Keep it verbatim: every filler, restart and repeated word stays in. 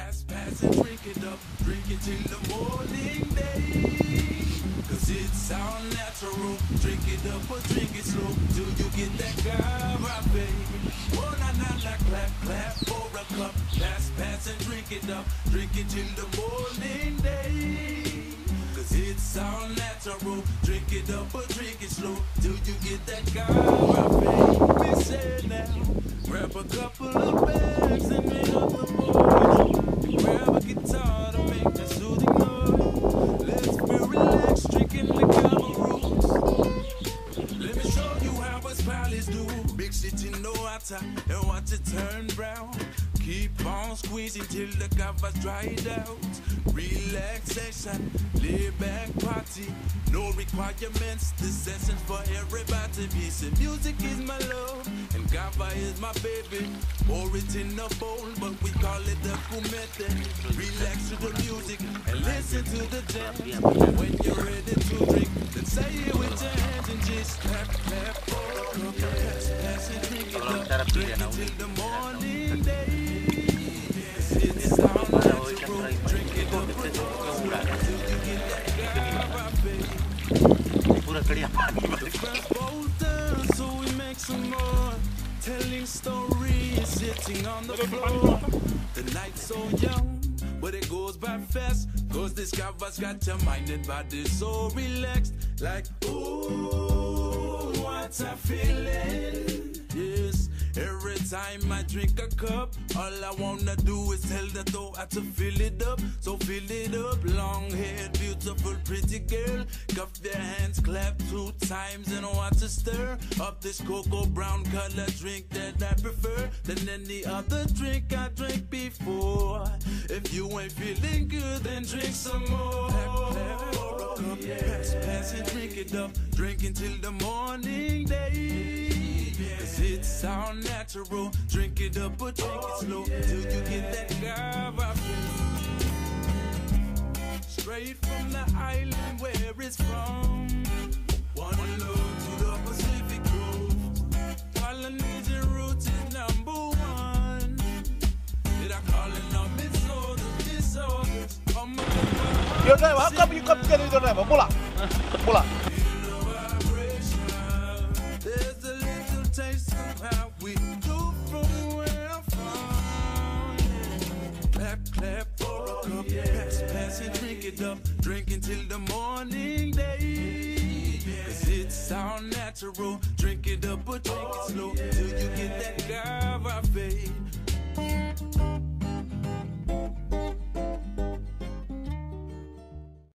Pass, pass and drink it up, drink it till the morning day. Cause it's all natural, drink it up or drink it slow till you get that Kava, baby. Oh, na na na, clap, clap for a cup. Pass, pass and drink it up, drink it till the morning day. Cause it's all natural, drink it up or drink it slow till you get that Kava, baby. Say now, grab a couple of bags and make up the boys. Grab a guitar to make that soothing noise. Let's be relaxed, drinking the Kava roots. Let me show you how us palace do. Big shit in no water and watch it turn brown. Keep on squeezing till the Kava's dried out. Relaxation, lay back party. No requirements, this session's for everybody. Peace and music is my love, and Kava is my baby. Pour it in a bowl, but we call it the kumete. Relax to the music and listen to the jams. And when you're ready to drink, then say it with your hands and just clap, clap, oh, pass, pass and drink it up. Drink it till the morning day. It's all natural, drink it up or till you get that Kava, baby. The first bowl down, so we make some more. Telling stories, sitting on the floor. The night's so young, but it goes by fast. Cause this Kava's got your mind and body so relaxed. Like, ooh, what a feeling. Yes, every time I drink a cup, all I wanna do is tell the door how to fill it up. So fill it up, long haired, beautiful, pretty girl. Cup their hands, clap two times and watch to stir up this cocoa brown color drink that I prefer than any other drink I drank before. If you ain't feeling good, then drink some more. Clap, clap, pour a cup, pass, pass and drink it up, drink until the morning day. Cause it's all natural, drink it up or drink it slow till you get that Kava. Straight from the island where it's from. One love to the Pacific coast. Polynesian roots is number one. Did I call it on disorders, disorders? Come on. Yo driver, how come you come together with the driver? Mula. Mula. There's a little taste of how we do from where I'm from. Clap, clap for a cup, pass, pass and drink it up, drink until the morning day. Cause it's all natural, drink it up or drink it slow till you get that guy.